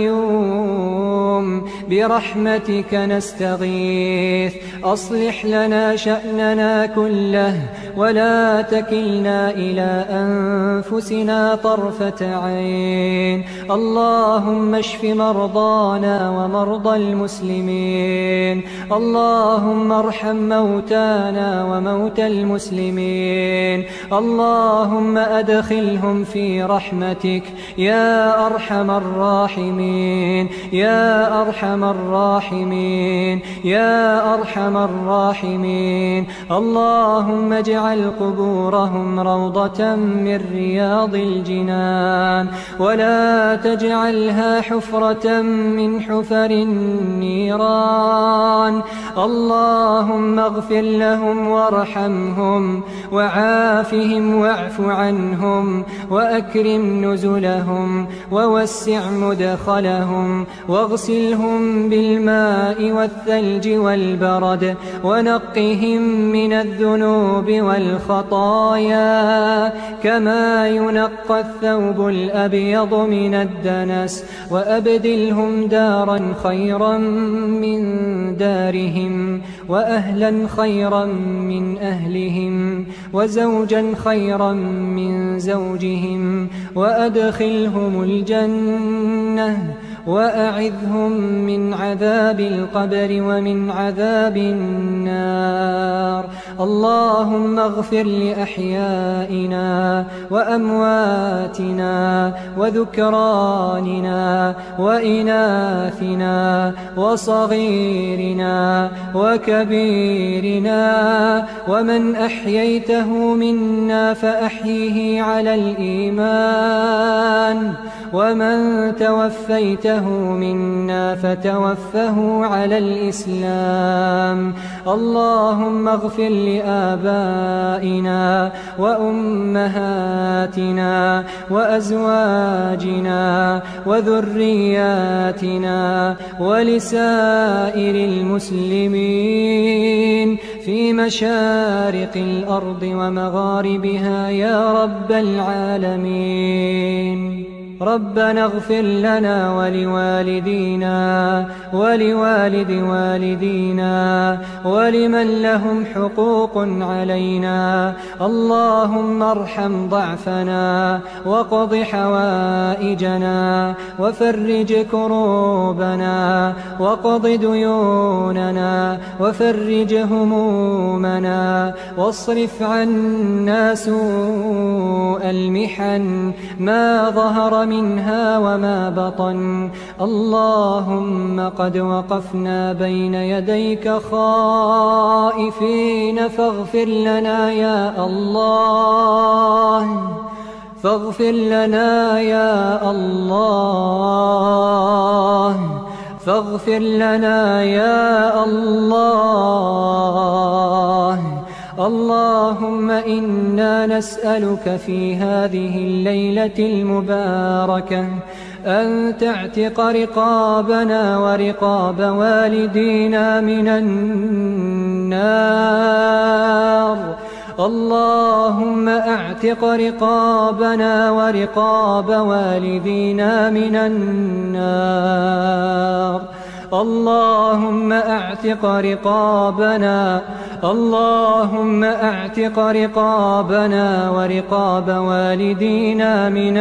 قيوم برحمتك نستغيث، أصلح لنا شأننا كله ولا تكلنا إلى أنفسنا طرفة عين. اللهم اشف مرضانا ومرضى المسلمين. اللهم ارحم موتانا وموتى المسلمين. اللهم أدخلهم في رحمتك يا أرحم الراحمين، يا أرحم الراحمين، يا أرحم الراحمين. اللهم اجعل قبورهم روضة من رياض الجنان، ولا تجعلها حفرة من حفر النيران. اللهم اغفر لهم وارحمهم وعافهم واعف عنهم وأكرم نزلهم ووسع مدخلهم، واغسلهم بالماء والثلج والبرد، ونقهم من الذنوب والخطايا كما ينقى الثوب الأبيض من الدنس، وأبدلهم دارا خيرا من دارهم، وأهلا خيرا من أهلهم، وزوجا خيرا من زوجهم، وأدخلهم الجنة، وأعذهم من عذاب القبر ومن عذاب النار. اللهم اغفر لأحيائنا وأمواتنا وذكراننا وإناثنا وصغيرنا وكبيرنا، ومن أحييته منا فأحيه على الإيمان، ومن توفيته منا فتوفه على الإسلام. اللهم اغفر لآبائنا وأمهاتنا وأزواجنا وذرياتنا ولسائر المسلمين في مشارق الأرض ومغاربها يا رب العالمين. ربنا اغفر لنا ولوالدينا ولوالد والدينا ولمن لهم حقوق علينا. اللهم ارحم ضعفنا وقض حوائجنا وفرج كروبنا وقض ديوننا وفرج همومنا، واصرف عنا سوء المحن ما ظهر منها وما بطن. اللهم قد وقفنا بين يديك خائفين فاغفر لنا يا الله، فاغفر لنا يا الله، فاغفر لنا يا الله. اللهم إنا نسألك في هذه الليلة المباركة أن تعتق رقابنا ورقاب والدينا من النار. اللهم اعتق رقابنا ورقاب والدينا من النار. اللهم أعتق رقابنا، اللهم أعتق رقابنا ورقاب والدينا من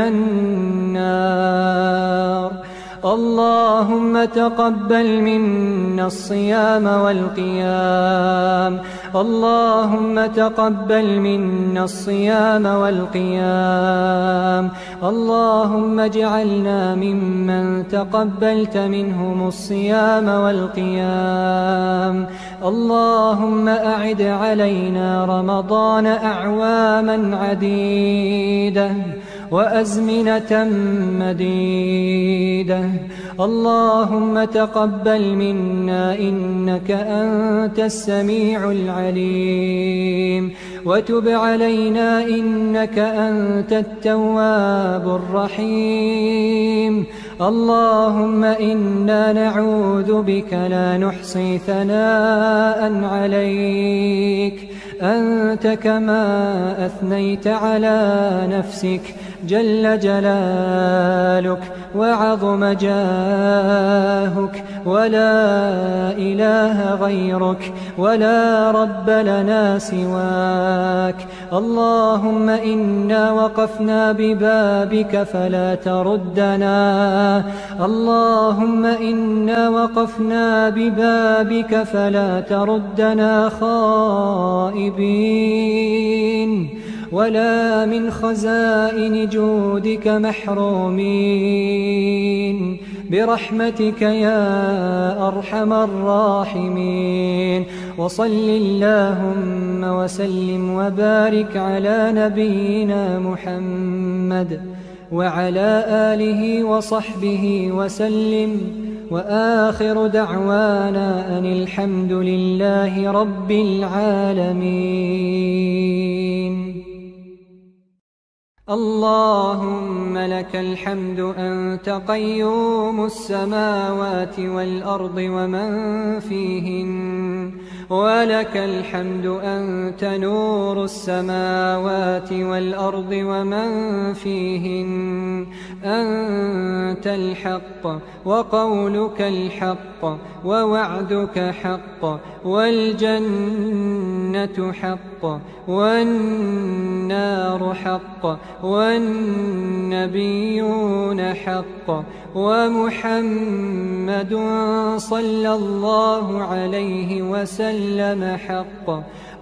النار. اللهم تقبل منا الصيام والقيام، اللهم تقبل منا الصيام والقيام. اللهم اجعلنا ممن تقبلت منهم الصيام والقيام. اللهم أعد علينا رمضان أعواما عديدة وأزمنة مديدة. اللهم تقبل منا إنك أنت السميع العليم، وتب علينا إنك أنت التواب الرحيم. اللهم إنا نعوذ بك لا نحصي ثناء عليك، أنت كما أثنيت على نفسك جل جلالك وعظم جاهك، ولا إله غيرك ولا رب لنا سواك. اللهم إنا وقفنا ببابك فلا تردنا، اللهم إنا وقفنا ببابك فلا تردنا خائبين، ولا من خزائن جودك محرومين، برحمتك يا أرحم الراحمين. وصل اللهم وسلم وبارك على نبينا محمد وعلى آله وصحبه وسلم، وآخر دعوانا أن الحمد لله رب العالمين. اللهم لك الحمد أنت قيوم السماوات والأرض ومن فيهن، ولك الحمد أنت نور السماوات والأرض ومن فيهن. أنت الحق وقولك الحق ووعدك حق، والجنة حق والنار حق والنبيون حق، ومحمد صلى الله عليه وسلم حق.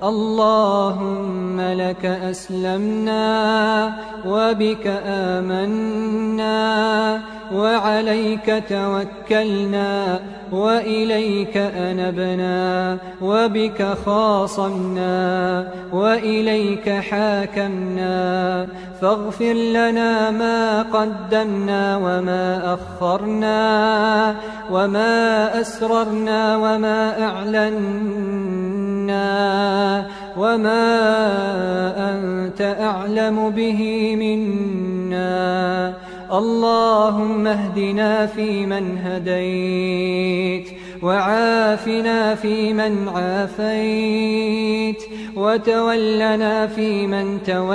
اللهم لك أسلمنا وبك آمنا وعليك توكلنا وإليك أنبنا وبك خاصمنا وإليك حاكمنا. فاغفر لنا ما قدمنا وما أخرنا وما أسررنا وما أعلنا وما أنت أعلم به منا. اللهم اهدنا فيمن هديت، وعافنا فيمن عافيت، وتولنا فيمن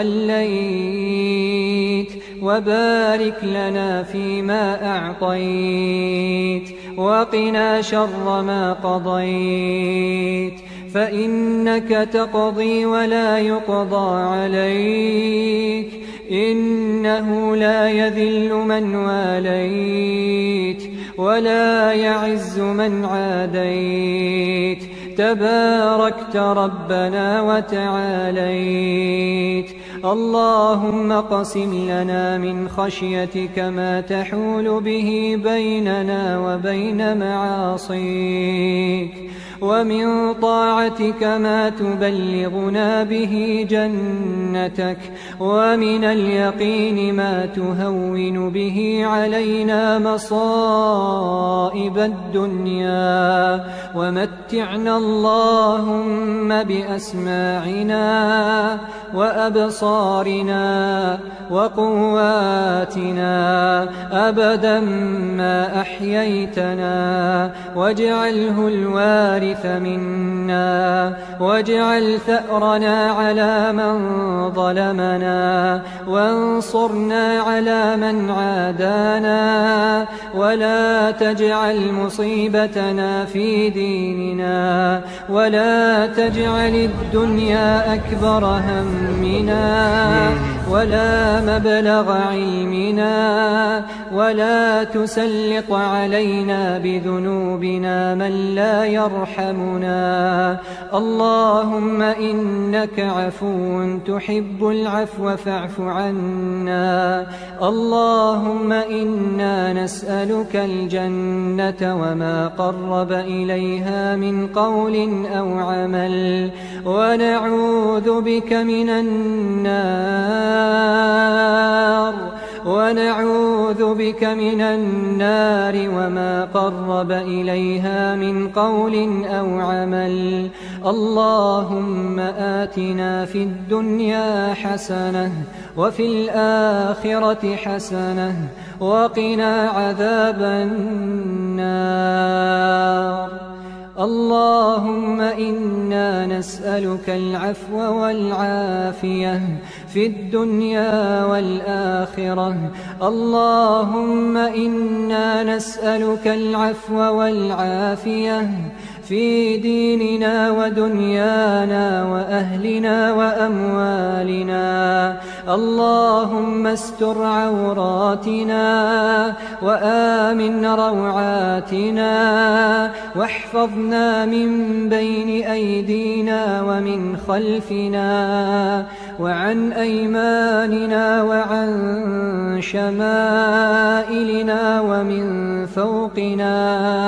توليت، وبارك لنا فيما أعطيت، وقنا شر ما قضيت، فإنك تقضي ولا يقضى عليك، إنه لا يذل من واليت ولا يعز من عاديت. تباركت ربنا وتعاليت. اللهم اقسم لنا من خشيتك ما تحول به بيننا وبين معاصيك، ومن طاعتك ما تبلغنا به جنتك، ومن اليقين ما تهون به علينا مصائب الدنيا. ومتعنا اللهم بأسماعنا وأبصارنا وقواتنا أبدا ما أحييتنا، واجعله الوارث منا، واجعل ثأرنا على من ظلمنا وانصرنا على من عادانا ولا تجعل مصيبتنا في ديننا ولا تجعل الدنيا أكبر همنا ولا مبلغ علمنا ولا تسلط علينا بذنوبنا من لا يرحمنا. اللهم إنك عفو تحب العفو فاعف عنا. اللهم إنا نسألك الجنة وما قرب إليها من قول أو عمل ونعوذ بك من النار وما قرب إليها من قول أو عمل. اللهم آتنا في الدنيا حسنة وفي الآخرة حسنة وقنا عذاب النار. اللهم إنا نسألك العفو والعافية في الدنيا والآخرة. اللهم إنا نسألك العفو والعافية في ديننا ودنيانا وأهلنا وأموالنا. اللهم استر عوراتنا وآمن روعاتنا واحفظنا من بين أيدينا ومن خلفنا وعن أيماننا وعن شمائلنا ومن فوقنا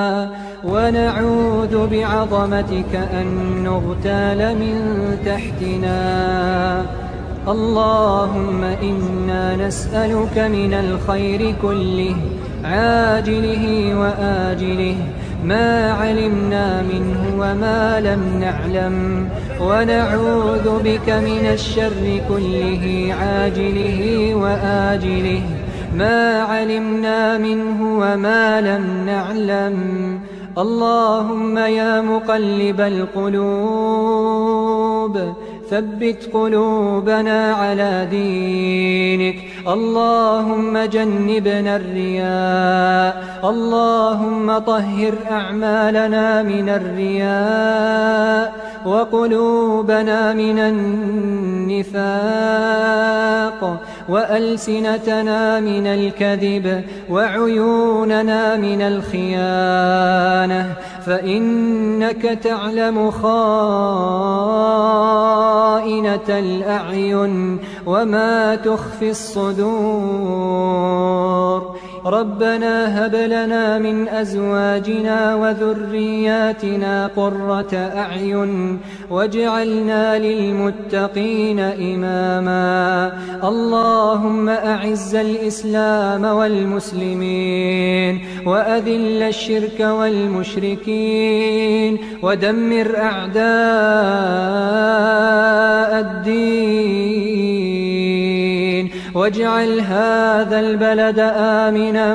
ونعوذ بعظمتك أن نغتال من تحتنا. اللهم إنا نسألك من الخير كله عاجله وآجله ما علمنا منه وما لم نعلم ونعوذ بك من الشر كله عاجله وآجله ما علمنا منه وما لم نعلم. اللهم يا مقلب القلوب ثبت قلوبنا على دينك. اللهم جنبنا الرياء. اللهم طهر أعمالنا من الرياء وقلوبنا من النفاق وألسنتنا من الكذب وعيوننا من الخيانة فإنك تعلم خائنة الأعين وما تخفي الصدور. ربنا هب لنا من أزواجنا وذرياتنا قرة أعين واجعلنا للمتقين إماما. اللهم أعز الإسلام والمسلمين وأذل الشرك والمشركين ودمر أعداء الدين واجعل هذا البلد آمنا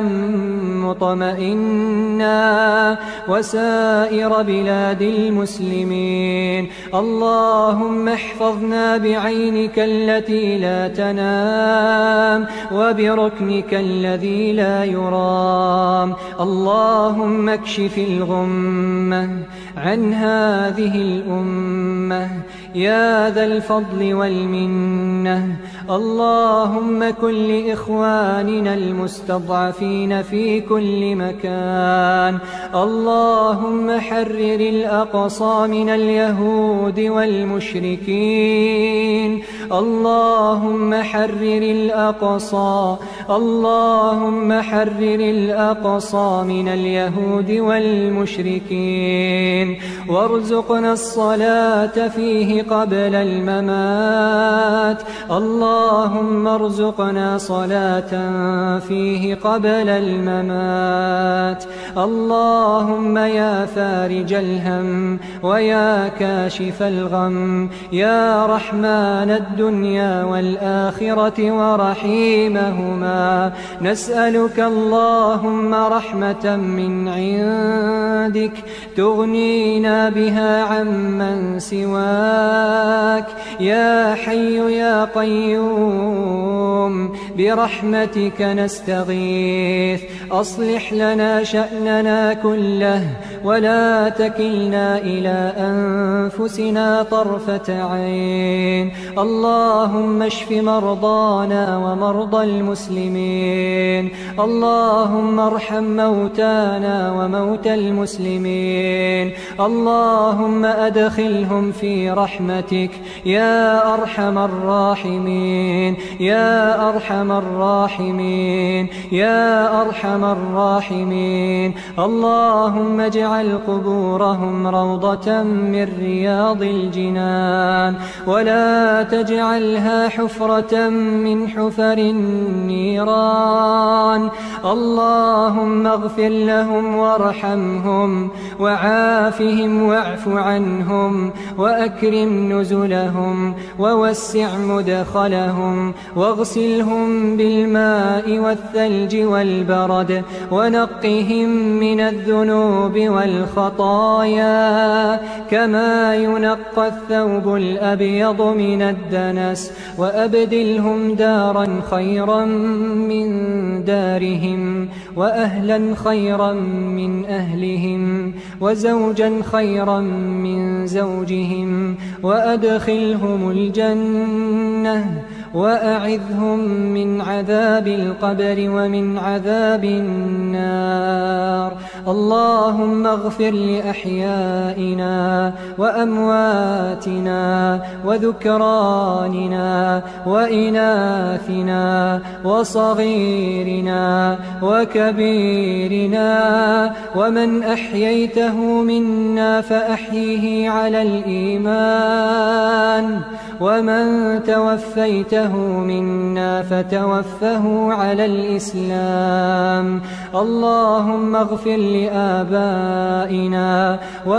مطمئنا وسائر بلاد المسلمين. اللهم احفظنا بعينك التي لا تنام وبركنك الذي لا يرام. اللهم اكشف الغمة عن هذه الأمة يا ذا الفضل والمنة. اللهم كن لإخواننا المستضعفين في كل مكان. اللهم حرر الأقصى من اليهود والمشركين. اللهم حرر الأقصى. اللهم حرر الأقصى من اليهود والمشركين وارزقنا الصلاة فيه قبل الممات. اللهم ارزق وارزقنا صلاة فيه قبل الممات. اللهم يا فارج الهم ويا كاشف الغم، يا رحمن الدنيا والآخرة ورحيمهما، نسألك اللهم رحمة من عندك تغنينا بها عمن سواك. يا حي يا قيوم برحمتك نستغيث، أصلح لنا شأننا كله ولا تكلنا إلى أنفسنا طرفة عين. اللهم اشف مرضانا ومرضى المسلمين، اللهم ارحم موتانا وموتى المسلمين، اللهم أدخلهم في رحمتك يا أرحم الراحمين، يا أرحم الراحمين، يا أرحم الراحمين. اللهم اجعل قبورهم روضة من رياض الجنان، ولا تجعلها حفرة من حفر النيران. اللهم اغفر لهم وارحمهم وعافهم واعف عنهم وأكرم نزلهم ووسع مدخلهم واغسلهم بالماء والثلج والبرد ونقهم من الذنوب والخطايا كما ينقى الثوب الأبيض من الدنس، وأبدلهم دارا خيرا من دارهم وأهلا خيرا من أهلهم وزوجا خيرا من زوجهم، وأدخلهم الجنة وأعذهم من عذاب القبر ومن عذاب النار. اللهم اغفر لأحيائنا وأمواتنا وذكراننا وإناثنا وصغيرنا وكبيرنا، ومن أحييته منا فأحيه على الإيمان، ومن توفيته منا فتوفه على الإسلام. اللهم اغفر لآبائنا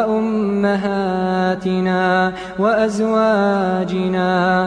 وأمهاتنا وأزواجنا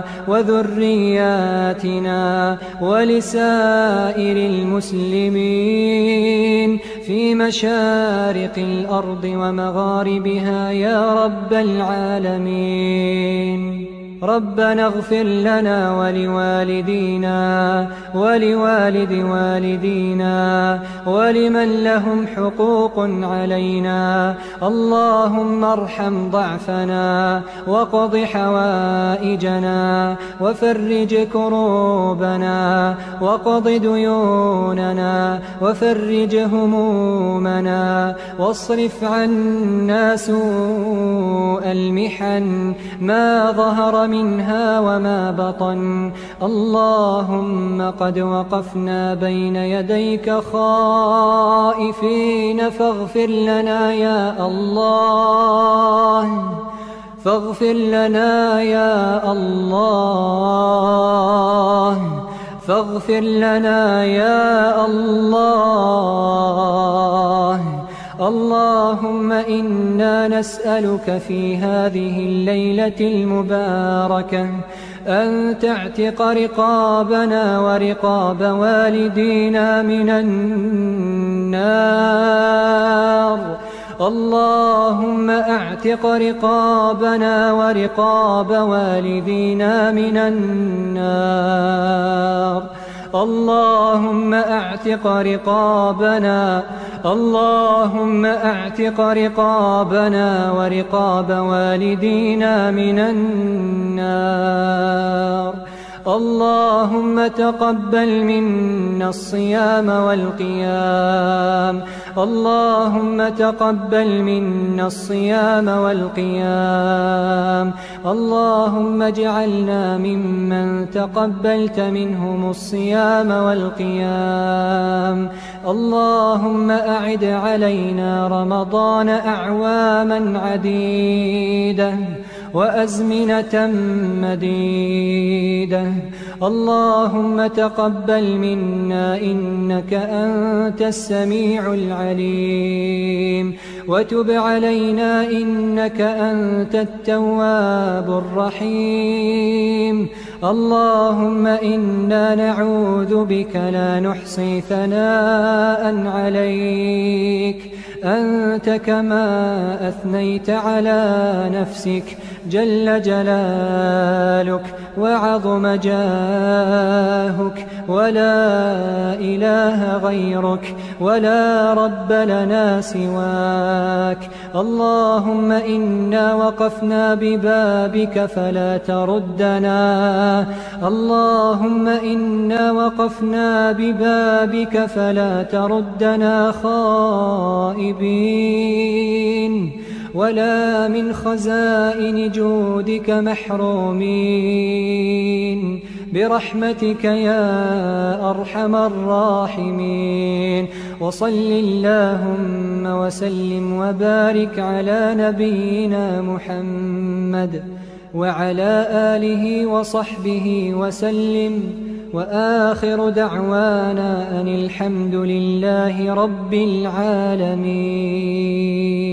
وذرياتنا ولسائر المسلمين في مشارق الأرض ومغاربها يا رب العالمين. ربنا اغفر لنا ولوالدينا ولوالد والدينا ولمن لهم حقوق علينا. اللهم ارحم ضعفنا وقض حوائجنا وفرج كروبنا وقض ديوننا وفرج همومنا واصرف عنا سوء المحن ما ظهر منها وما بطن. اللهم قد وقفنا بين يديك خائفين فاغفر لنا يا الله، فاغفر لنا يا الله، فاغفر لنا يا الله. اللهم إنا نسألك في هذه الليلة المباركة أن تعتق رقابنا ورقاب والدينا من النار. اللهم اعتق رقابنا ورقاب والدينا من النار. اللهم اعتق رقابنا، اللهم اعتق رقابنا ورقاب والدينا من النار. اللهم تقبل منا الصيام والقيام، اللهم تقبل منا الصيام والقيام. اللهم اجعلنا ممن تقبلت منهم الصيام والقيام. اللهم أعد علينا رمضان أعواما عديدة وأزمنة مديدة. اللهم تقبل منا إنك أنت السميع العليم، وتب علينا إنك أنت التواب الرحيم. اللهم إنا نعوذ بك لا نحصي ثناء عليك أنت كما أثنيت على نفسك، جل جلالك وعظم جاهك، ولا إله غيرك ولا رب لنا سواك. اللهم إنا وقفنا ببابك فلا تردنا، اللهم إنا وقفنا ببابك فلا تردنا خائبين، ولا من خزائن جودك محرومين، برحمتك يا أرحم الراحمين. وصل اللهم وسلم وبارك على نبينا محمد وعلى آله وصحبه وسلم، وآخر دعوانا أن الحمد لله رب العالمين.